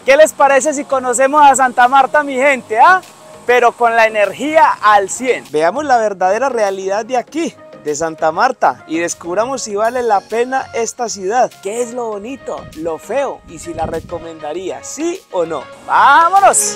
¿Qué les parece si conocemos a Santa Marta, mi gente? Pero con la energía al 100. Veamos la verdadera realidad de aquí, de Santa Marta, y descubramos si vale la pena esta ciudad. ¿Qué es lo bonito, lo feo y si la recomendaría, sí o no? ¡Vámonos!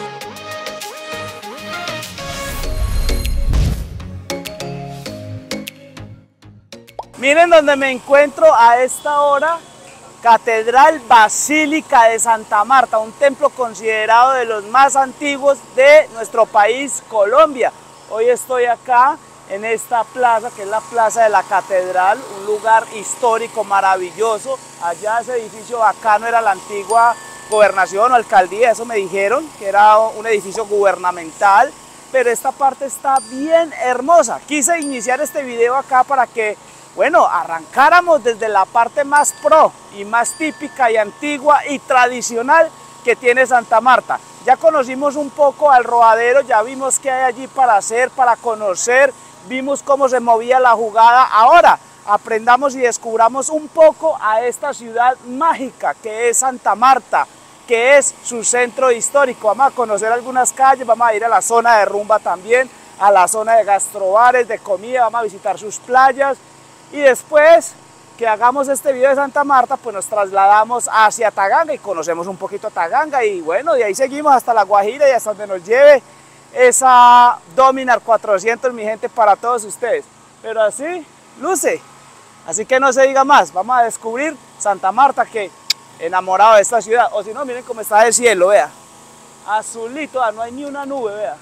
Miren donde me encuentro a esta hora. Catedral Basílica de Santa Marta, un templo considerado de los más antiguos de nuestro país, Colombia. Hoy estoy acá en esta plaza, que es la Plaza de la Catedral, un lugar histórico maravilloso. Allá ese edificio bacano era la antigua gobernación o alcaldía, eso me dijeron, que era un edificio gubernamental, pero esta parte está bien hermosa. Quise iniciar este video acá para que, bueno, arrancáramos desde la parte más pro y más típica y antigua y tradicional que tiene Santa Marta. Ya conocimos un poco al Rodadero, ya vimos qué hay allí para hacer, para conocer, vimos cómo se movía la jugada. Ahora aprendamos y descubramos un poco a esta ciudad mágica que es Santa Marta, que es su centro histórico. Vamos a conocer algunas calles, vamos a ir a la zona de rumba también, a la zona de gastrobares, de comida, vamos a visitar sus playas. Y después que hagamos este video de Santa Marta, pues nos trasladamos hacia Taganga y conocemos un poquito Taganga. Y bueno, de ahí seguimos hasta La Guajira y hasta donde nos lleve esa Dominar 400, mi gente, para todos ustedes. Pero así luce. Así que no se diga más, vamos a descubrir Santa Marta, que enamorado de esta ciudad. O si no, miren cómo está el cielo, vea. Azulito, no hay ni una nube, vea.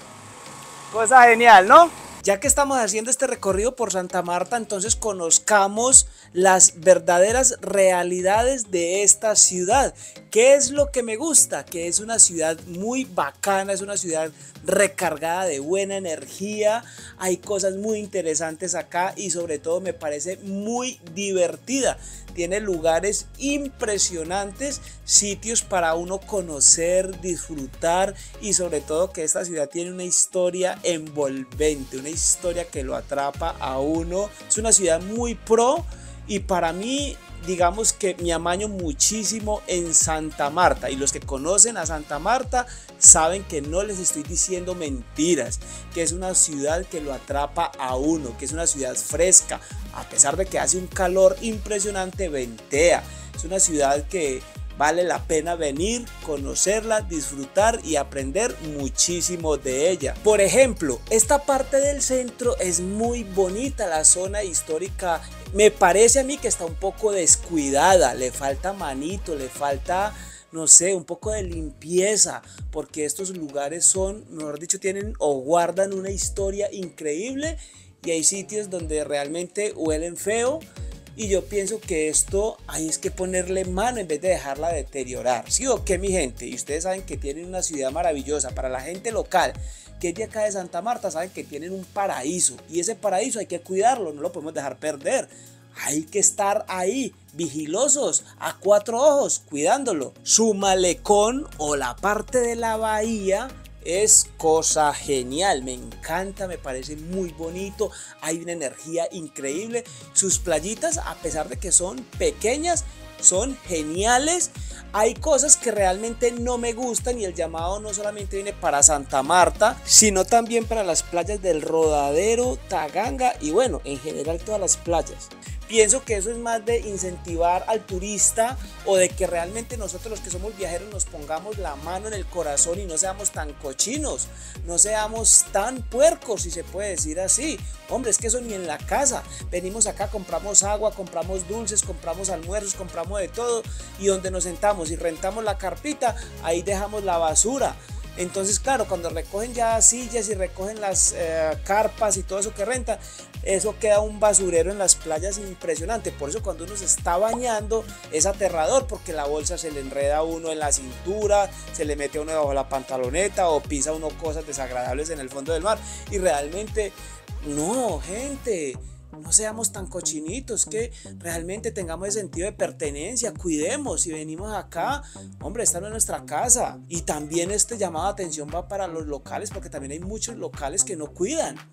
Cosa genial, ¿no? Ya que estamos haciendo este recorrido por Santa Marta, entonces conozcamos las verdaderas realidades de esta ciudad. ¿Qué es lo que me gusta? Que es una ciudad muy bacana, es una ciudad recargada de buena energía, hay cosas muy interesantes acá y sobre todo me parece muy divertida. Tiene lugares impresionantes, sitios para uno conocer, disfrutar y sobre todo que esta ciudad tiene una historia envolvente, una historia que lo atrapa a uno. Es una ciudad muy pro y para mí, digamos que me amaño muchísimo en Santa Marta, y los que conocen a Santa Marta saben que no les estoy diciendo mentiras, que es una ciudad que lo atrapa a uno, que es una ciudad fresca, a pesar de que hace un calor impresionante, ventea. Es una ciudad que vale la pena venir, conocerla, disfrutar y aprender muchísimo de ella. Por ejemplo, esta parte del centro es muy bonita, la zona histórica. Me parece a mí que está un poco descuidada, le falta manito, le falta, no sé, un poco de limpieza, porque estos lugares son, mejor dicho, tienen o guardan una historia increíble y hay sitios donde realmente huelen feo. Y yo pienso que esto hay es que ponerle mano en vez de dejarla deteriorar. ¿Sí o qué, mi gente? Y ustedes saben que tienen una ciudad maravillosa. Para la gente local que es de acá de Santa Marta, saben que tienen un paraíso. Y ese paraíso hay que cuidarlo, no lo podemos dejar perder. Hay que estar ahí, vigilosos, a cuatro ojos, cuidándolo. Su malecón o la parte de la bahía es cosa genial, me encanta, me parece muy bonito, hay una energía increíble. Sus playitas, a pesar de que son pequeñas, son geniales. Hay cosas que realmente no me gustan y el llamado no solamente viene para Santa Marta, sino también para las playas del Rodadero, Taganga y bueno, en general todas las playas. Pienso que eso es más de incentivar al turista o de que realmente nosotros los que somos viajeros nos pongamos la mano en el corazón y no seamos tan cochinos, no seamos tan puercos, si se puede decir así. Hombre, es que eso ni en la casa. Venimos acá, compramos agua, compramos dulces, compramos almuerzos, compramos de todo y donde nos sentamos y rentamos la carpita, ahí dejamos la basura. Entonces, claro, cuando recogen ya sillas y recogen las carpas y todo eso que rentan, eso queda un basurero en las playas impresionante. Por eso cuando uno se está bañando es aterrador, porque la bolsa se le enreda a uno en la cintura, se le mete a uno debajo la pantaloneta o pisa uno cosas desagradables en el fondo del mar. Y realmente, no, gente, no seamos tan cochinitos, que realmente tengamos el sentido de pertenencia, cuidemos. Si venimos acá, hombre, esta no es nuestra casa. Y también este llamado de atención va para los locales, porque también hay muchos locales que no cuidan.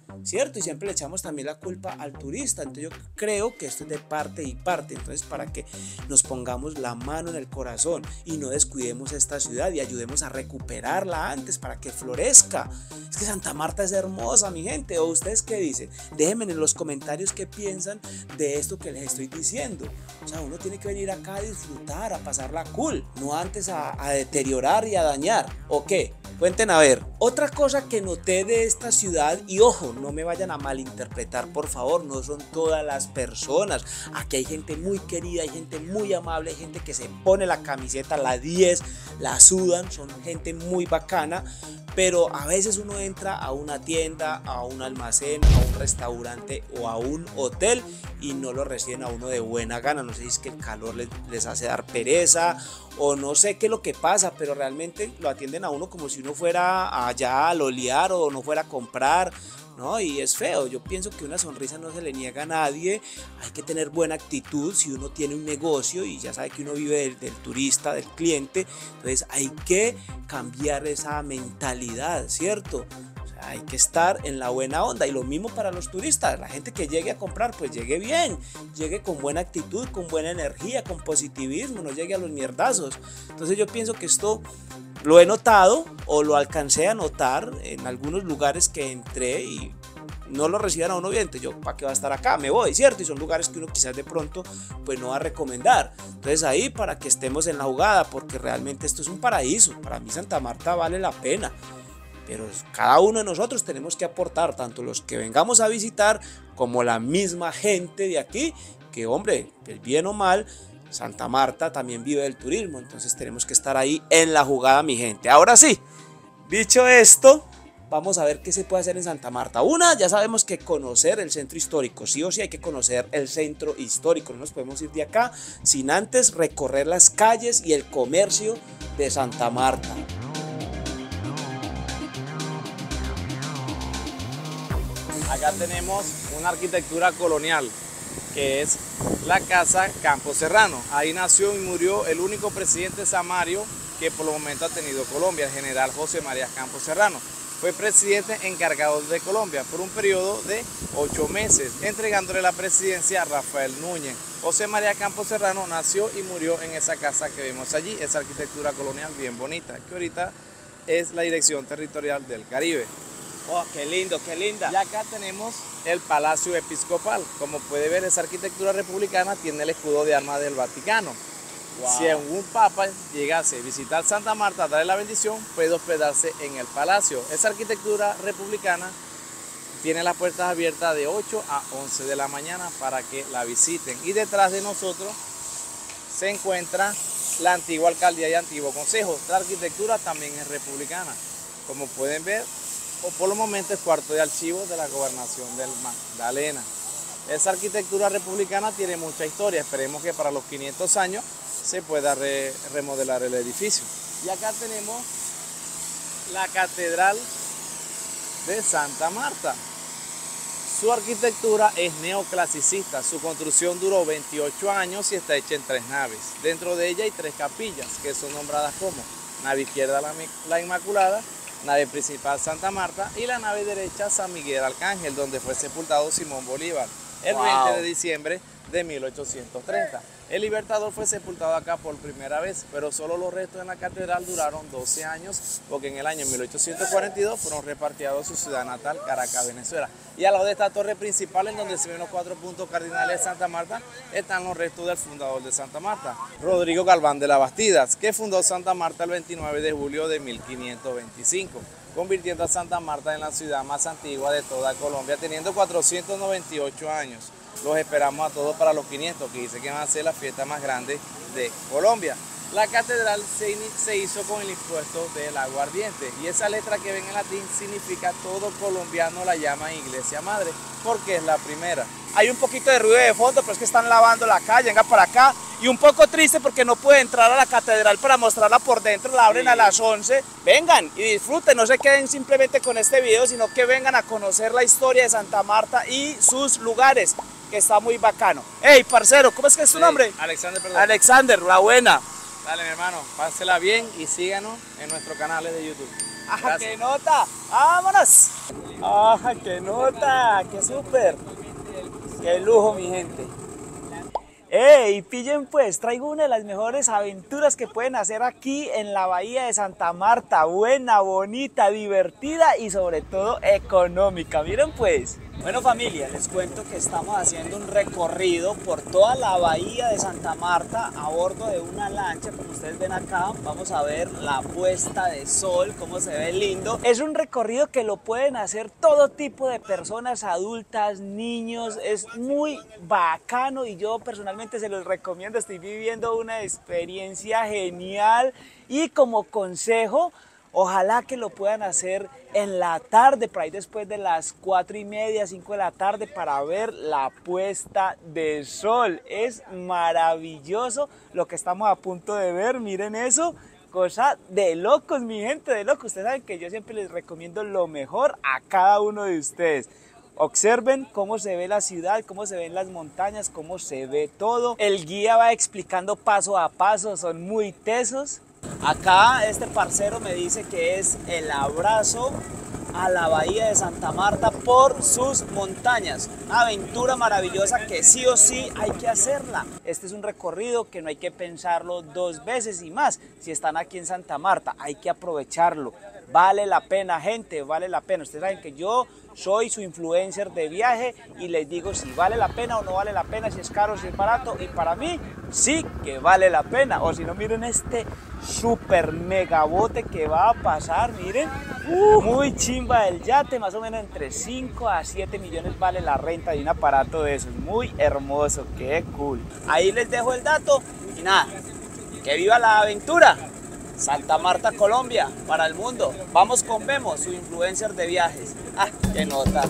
¿cierto? Y siempre le echamos también la culpa al turista. Entonces yo creo que esto es de parte y parte. Entonces, para que nos pongamos la mano en el corazón y no descuidemos esta ciudad y ayudemos a recuperarla antes para que florezca. Es que Santa Marta es hermosa, mi gente. ¿O ustedes qué dicen? Déjenme en los comentarios qué piensan de esto que les estoy diciendo. O sea, uno tiene que venir acá a disfrutar, a pasarla cool, no antes a deteriorar y a dañar. ¿O qué? Cuenten a ver. Otra cosa que noté de esta ciudad, y ojo, no me vayan a malinterpretar, por favor, no son todas las personas. Aquí hay gente muy querida, hay gente muy amable, hay gente que se pone la camiseta, la 10, la sudan, son gente muy bacana. Pero a veces uno entra a una tienda, a un almacén, a un restaurante o a un hotel y no lo reciben a uno de buena gana. No sé si es que el calor les hace dar pereza o no sé qué es lo que pasa, pero realmente lo atienden a uno como si uno fuera allá a lolear o no fuera a comprar, ¿no? Y es feo. Yo pienso que una sonrisa no se le niega a nadie. Hay que tener buena actitud si uno tiene un negocio y ya sabe que uno vive del turista, del cliente. Entonces hay que cambiar esa mentalidad, ¿cierto? O sea, hay que estar en la buena onda. Y lo mismo para los turistas. La gente que llegue a comprar, pues llegue bien, llegue con buena actitud, con buena energía, con positivismo, no llegue a los mierdazos. Entonces yo pienso que esto lo he notado o lo alcancé a notar en algunos lugares que entré y no lo reciban a uno bien. Entonces yo, ¿para qué va a estar acá? Me voy, ¿cierto? Y son lugares que uno quizás de pronto pues no va a recomendar. Entonces ahí para que estemos en la jugada, porque realmente esto es un paraíso. Para mí Santa Marta vale la pena. Pero cada uno de nosotros tenemos que aportar, tanto los que vengamos a visitar como la misma gente de aquí, que hombre, bien o mal, Santa Marta también vive del turismo, entonces tenemos que estar ahí en la jugada, mi gente. Ahora sí, dicho esto, vamos a ver qué se puede hacer en Santa Marta. Una, ya sabemos que conocer el centro histórico, sí o sí hay que conocer el centro histórico, no nos podemos ir de acá sin antes recorrer las calles y el comercio de Santa Marta. Acá tenemos una arquitectura colonial, que es la Casa Campo Serrano. Ahí nació y murió el único presidente samario que por el momento ha tenido Colombia, el general José María Campos Serrano. Fue presidente encargado de Colombia por un periodo de 8 meses, entregándole la presidencia a Rafael Núñez. José María Campos Serrano nació y murió en esa casa que vemos allí, esa arquitectura colonial bien bonita, que ahorita es la Dirección Territorial del Caribe. Oh, qué lindo, qué linda. Y acá tenemos el Palacio Episcopal. Como puede ver, esa arquitectura republicana tiene el escudo de armas del Vaticano. Wow. Si un papa llegase a visitar Santa Marta a darle la bendición, puede hospedarse en el palacio. Esa arquitectura republicana tiene las puertas abiertas de 8 a 11 de la mañana para que la visiten. Y detrás de nosotros se encuentra la antigua alcaldía y antiguo consejo. La arquitectura también es republicana. Como pueden ver, o por los momentos es cuarto de archivo de la gobernación del Magdalena. Esa arquitectura republicana tiene mucha historia. Esperemos que para los 500 años se pueda remodelar el edificio. Y acá tenemos la Catedral de Santa Marta. Su arquitectura es neoclasicista. Su construcción duró 28 años y está hecha en 3 naves. Dentro de ella hay 3 capillas que son nombradas como nave izquierda la Inmaculada, nave principal Santa Marta y la nave derecha San Miguel Arcángel, donde fue sepultado Simón Bolívar el 20 de diciembre de 1830. El Libertador fue sepultado acá por primera vez, pero solo los restos en la catedral duraron 12 años, porque en el año 1842 fueron repatriados a su ciudad natal, Caracas, Venezuela. Y al lado de esta torre principal, en donde se ven los 4 puntos cardinales de Santa Marta, están los restos del fundador de Santa Marta, Rodrigo Galván de las Bastidas, que fundó Santa Marta el 29 de julio de 1525, convirtiendo a Santa Marta en la ciudad más antigua de toda Colombia, teniendo 498 años. Los esperamos a todos para los 500, que dice que van a ser la fiesta más grande de Colombia. La catedral se hizo con el impuesto del aguardiente, y esa letra que ven en latín significa todo colombiano la llama iglesia madre, porque es la primera. Hay un poquito de ruido de fondo, pero es que están lavando la calle, venga para acá. Y un poco triste porque no puede entrar a la catedral para mostrarla por dentro, la abren a las 11. Vengan y disfruten, no se queden simplemente con este video, sino que vengan a conocer la historia de Santa Marta y sus lugares, que está muy bacano. Hey, parcero, ¿cómo es que es tu nombre? Alexander, perdón. Alexander, la buena. Dale, mi hermano, pásela bien y síganos en nuestros canales de YouTube. ¡Ajá, qué nota! ¡Vámonos! ¡Ajá, qué nota! ¡Qué súper! ¡Qué lujo, mi gente! ¡Ey! Pillen pues, traigo una de las mejores aventuras que pueden hacer aquí en la bahía de Santa Marta. Buena, bonita, divertida y sobre todo económica. Miren pues. Bueno familia, les cuento que estamos haciendo un recorrido por toda la bahía de Santa Marta a bordo de una lancha. Como ustedes ven acá, vamos a ver la puesta de sol, cómo se ve lindo. Es un recorrido que lo pueden hacer todo tipo de personas, adultas, niños. Es muy bacano y yo personalmente se los recomiendo. Estoy viviendo una experiencia genial y como consejo, ojalá que lo puedan hacer en la tarde, por ahí después de las 4:30, 5 de la tarde para ver la puesta de sol. Es maravilloso lo que estamos a punto de ver, miren eso. Cosa de locos, mi gente, de locos. Ustedes saben que yo siempre les recomiendo lo mejor a cada uno de ustedes. Observen cómo se ve la ciudad, cómo se ven las montañas, cómo se ve todo. El guía va explicando paso a paso, son muy tesos. Acá este parcero me dice que es el abrazo a la bahía de Santa Marta por sus montañas. Una aventura maravillosa que sí o sí hay que hacerla. Este es un recorrido que no hay que pensarlo dos veces y más. Si están aquí en Santa Marta, hay que aprovecharlo. Vale la pena, gente, vale la pena. Ustedes saben que yo soy su influencer de viaje y les digo si vale la pena o no vale la pena, si es caro, si es barato. Y para mí sí que vale la pena. O si no, miren este super megabote que va a pasar, miren. Muy chimba el yate, más o menos entre 5 a 7 millones vale la renta de un aparato de esos. Muy hermoso, qué cool. Ahí les dejo el dato y nada, que viva la aventura. Santa Marta, Colombia, para el mundo. Vamos con Memo, su influencer de viajes. ¡Ah, qué nota!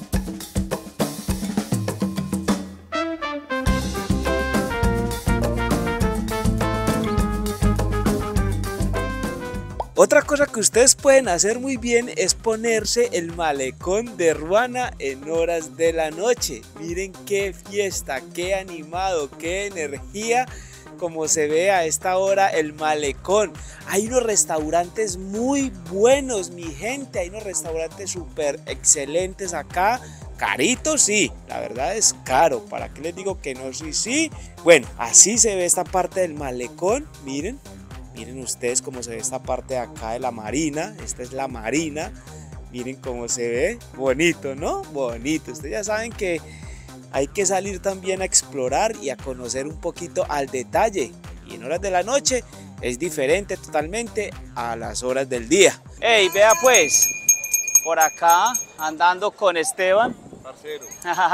Otra cosa que ustedes pueden hacer muy bien es ponerse el malecón de Ruana en horas de la noche. Miren qué fiesta, qué animado, qué energía. Como se ve a esta hora el malecón. Hay unos restaurantes muy buenos, mi gente. Hay unos restaurantes súper excelentes acá. Caritos, sí, la verdad es caro. ¿Para qué les digo que no? Sí, sí. Bueno, así se ve esta parte del malecón. Miren, miren ustedes cómo se ve esta parte de acá de la marina. Esta es la marina. Miren cómo se ve. Bonito, ¿no? Bonito. Ustedes ya saben que hay que salir también a explorar y a conocer un poquito al detalle. Y en horas de la noche es diferente totalmente a las horas del día. Ey, vea pues, por acá andando con Esteban. Parcero.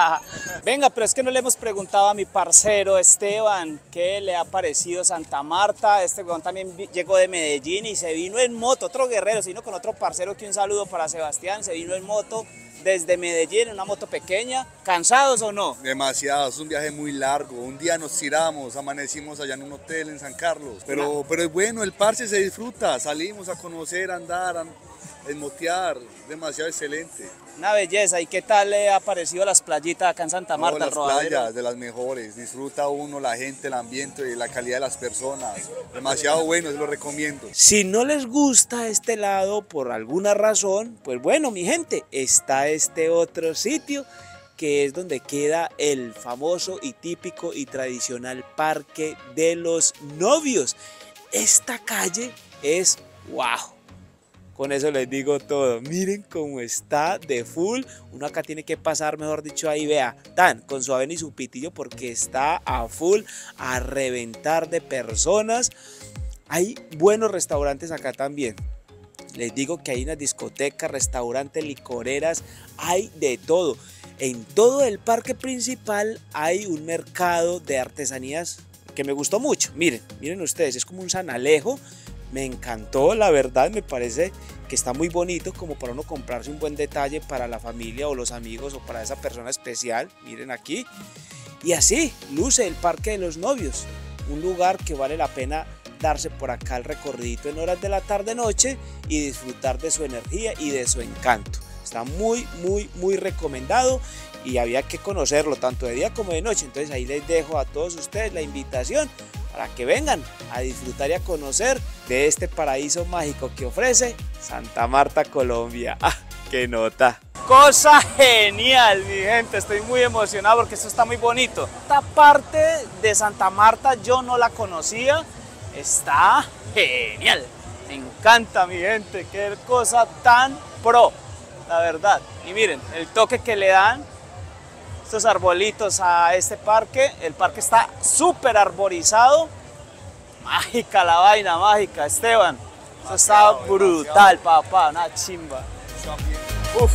Venga, pero es que no le hemos preguntado a mi parcero Esteban qué le ha parecido Santa Marta. Este weón también llegó de Medellín y se vino en moto, otro guerrero, se vino con otro parcero, que un saludo para Sebastián, se vino en moto desde Medellín en una moto pequeña. ¿Cansados o no? Demasiado, es un viaje muy largo. Un día nos tiramos, amanecimos allá en un hotel en San Carlos. Pero es bueno, el parche se disfruta. Salimos a conocer, a andar, a motear. Demasiado excelente. Una belleza. ¿Y qué tal le ha parecido las playitas acá en Santa Marta? Las playas, de las mejores. Disfruta uno, la gente, el ambiente y la calidad de las personas. Demasiado bueno, se lo recomiendo. Si no les gusta este lado por alguna razón, pues bueno, mi gente, está este otro sitio que es donde queda el famoso y típico y tradicional Parque de los Novios. Esta calle es wow. Con eso les digo todo. Miren cómo está de full. Uno acá tiene que pasar, mejor dicho, ahí vea, tan con su avena y su pitillo, porque está a full, a reventar de personas. Hay buenos restaurantes acá también. Les digo que hay unas discotecas, restaurantes, licoreras, hay de todo. En todo el parque principal hay un mercado de artesanías que me gustó mucho. Miren, miren ustedes, es como un San Alejo. Me encantó, la verdad, me parece que está muy bonito como para uno comprarse un buen detalle para la familia o los amigos o para esa persona especial. Miren aquí. Y así luce el Parque de los Novios, un lugar que vale la pena darse por acá el recorrido en horas de la tarde-noche y disfrutar de su energía y de su encanto. Está muy, muy, muy recomendado y había que conocerlo tanto de día como de noche. Entonces ahí les dejo a todos ustedes la invitación para que vengan a disfrutar y a conocer de este paraíso mágico que ofrece Santa Marta, Colombia. ¡Ah, qué nota! Cosa genial, mi gente, estoy muy emocionado porque esto está muy bonito. Esta parte de Santa Marta yo no la conocía, está genial. Me encanta, mi gente, qué cosa tan pro, la verdad. Y miren, el toque que le dan estos arbolitos a este parque. El parque está súper arborizado. Mágica la vaina, mágica, Esteban. Esto está brutal, papá, una chimba. Uf.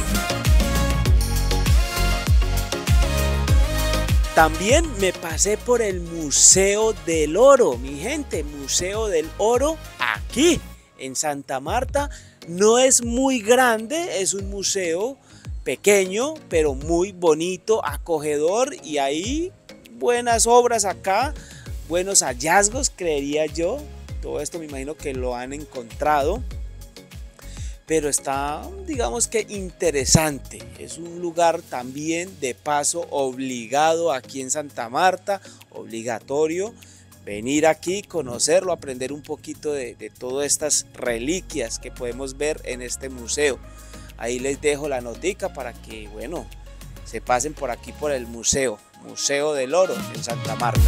También me pasé por el Museo del Oro, mi gente, Museo del Oro aquí en Santa Marta. No es muy grande, es un museo pequeño, pero muy bonito, acogedor, y hay buenas obras acá, buenos hallazgos, creería yo. Todo esto me imagino que lo han encontrado, pero está, digamos que interesante. Es un lugar también de paso obligado aquí en Santa Marta, obligatorio venir aquí, conocerlo, aprender un poquito de todas estas reliquias que podemos ver en este museo. Ahí les dejo la notica para que, bueno, se pasen por aquí por el Museo del Oro en Santa Marta.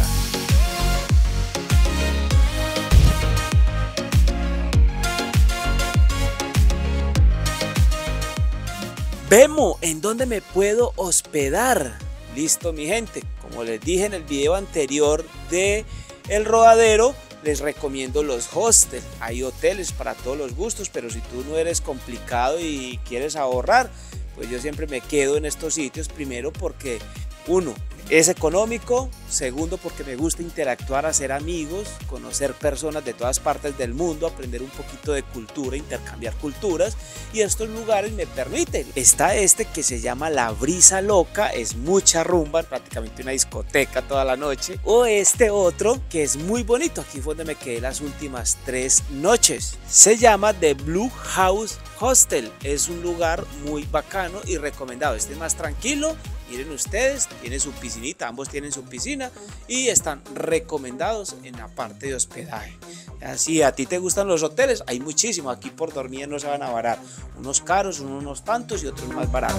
Vemo, ¿en dónde me puedo hospedar? Listo, mi gente, como les dije en el video anterior de El Rodadero, les recomiendo los hostels. Hay hoteles para todos los gustos, pero si tú no eres complicado y quieres ahorrar, pues yo siempre me quedo en estos sitios. Primero porque, uno, es económico. Segundo, porque me gusta interactuar, hacer amigos, conocer personas de todas partes del mundo, aprender un poquito de cultura, intercambiar culturas, y estos lugares me permiten. Está este que se llama La Brisa Loca, es mucha rumba, prácticamente una discoteca toda la noche. O este otro que es muy bonito, aquí fue donde me quedé las últimas 3 noches. Se llama The Blue House Hostel, es un lugar muy bacano y recomendado. Este es más tranquilo. Miren ustedes, tiene su piscinita, ambos tienen su piscina y están recomendados en la parte de hospedaje. Si a ti te gustan los hoteles, hay muchísimos, aquí por dormir no se van a varar, unos caros, unos tantos y otros más baratos.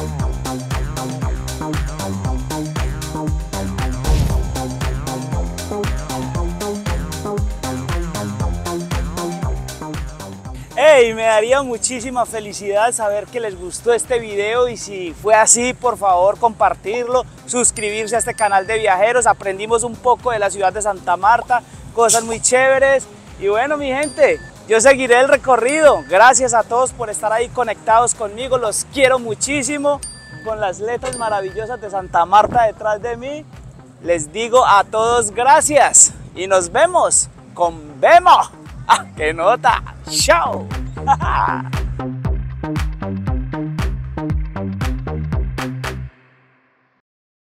Hey, me daría muchísima felicidad saber que les gustó este video, y si fue así, por favor compartirlo, suscribirse a este canal de viajeros. Aprendimos un poco de la ciudad de Santa Marta, cosas muy chéveres, y bueno, mi gente, yo seguiré el recorrido. Gracias a todos por estar ahí conectados conmigo, los quiero muchísimo, con las letras maravillosas de Santa Marta detrás de mí. Les digo a todos gracias y nos vemos con Vemo. ¡Ah, qué nota! ¡Chao!